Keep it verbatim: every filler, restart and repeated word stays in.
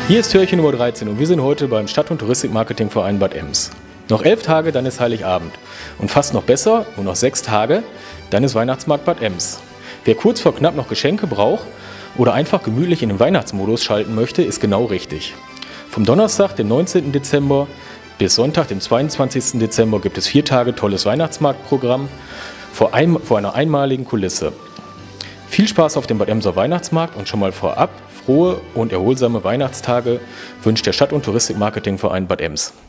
Hier ist Türchen Nummer dreizehn und wir sind heute beim Stadt- und Touristikmarketingverein Bad Ems. Noch elf Tage, dann ist Heiligabend. Und fast noch besser, nur noch sechs Tage, dann ist Weihnachtsmarkt Bad Ems. Wer kurz vor knapp noch Geschenke braucht oder einfach gemütlich in den Weihnachtsmodus schalten möchte, ist genau richtig. Vom Donnerstag, dem neunzehnten Dezember, bis Sonntag, dem zweiundzwanzigsten Dezember, gibt es vier Tage tolles Weihnachtsmarktprogramm vor, ein, vor einer einmaligen Kulisse. Viel Spaß auf dem Bad Emser Weihnachtsmarkt und schon mal vorab frohe und erholsame Weihnachtstage wünscht der Stadt- und Touristikmarketingverein Bad Ems.